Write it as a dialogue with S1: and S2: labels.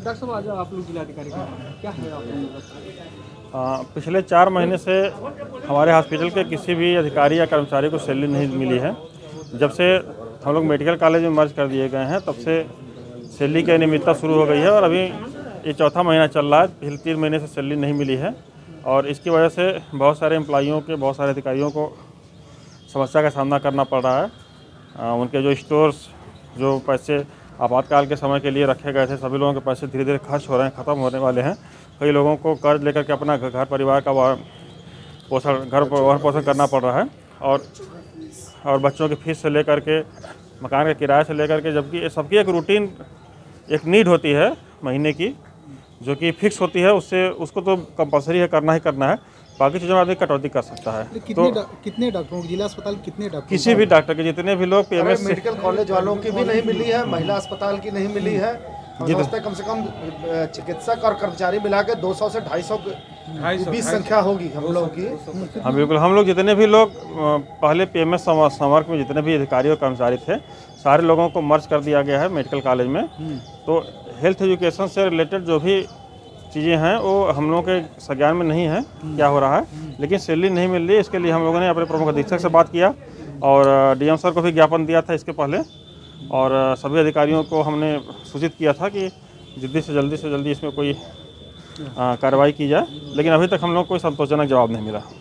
S1: Doctor साहब आज आप लोग जिलाधिकारी क्या है आप लोग?
S2: पिछले 4 महीने से हमारे हॉस्पिटल के किसी भी अधिकारी या कर्मचारी को सैलरी नहीं मिली है। जब से हम लोग मेडिकल कॉलेज में मर्ज कर दिए गए हैं तब से सैलरी की अनियमितता शुरू हो गई है और अभी ये चौथा महीना चल रहा है। पिछले 3 महीने से सैलरी नहीं मिली है और इसकी वजह से बहुत सारे एम्प्लॉइयों के, बहुत सारे अधिकारियों को समस्या का सामना करना पड़ रहा है। उनके जो स्टोर्स, जो पैसे आपातकाल के समय के लिए रखे गए थे, सभी लोगों के पैसे धीरे धीरे खर्च हो रहे हैं, ख़त्म होने वाले हैं। कई लोगों को कर्ज लेकर के अपना घर परिवार का भरण पोषण करना पड़ रहा है और बच्चों की फीस से लेकर के, मकान के किराए से लेकर के, जबकि सबकी एक रूटीन, एक नीड होती है महीने की जो कि फिक्स होती है, उसको तो कंपलसरी है, करना ही करना है। बाकी चीज़ों में आदमी कटौती कर सकता है।
S1: कितने डॉक्टरों जिला अस्पताल कितने डॉक्टर,
S2: किसी भी डॉक्टर के जितने भी लोग PMS
S3: मेडिकल कॉलेज वालों की भी नहीं मिली है, महिला अस्पताल की नहीं मिली है। कम से कम चिकित्सक और कर्मचारी मिला के 200 से 250 बीच संख्या होगी हम लोगों की।
S2: हाँ बिल्कुल, हम लोग जितने भी लोग पहले PMS संवर्ग में जितने भी अधिकारी और कर्मचारी थे, सारे लोगों को मर्ज कर दिया गया है मेडिकल कॉलेज में। तो हेल्थ एजुकेशन से रिलेटेड जो भी चीज़ें हैं वो हम लोगों के संज्ञान में नहीं है क्या हो रहा है, लेकिन सैलरी नहीं मिल रही। इसके लिए हम लोगों ने अपने प्रमुख अधीक्षक से बात किया और DM सर को भी ज्ञापन दिया था इसके पहले, और सभी अधिकारियों को हमने सूचित किया था कि जल्दी से जल्दी इसमें कोई कार्रवाई की जाए, लेकिन अभी तक हम लोग को कोई संतोषजनक जवाब नहीं मिला।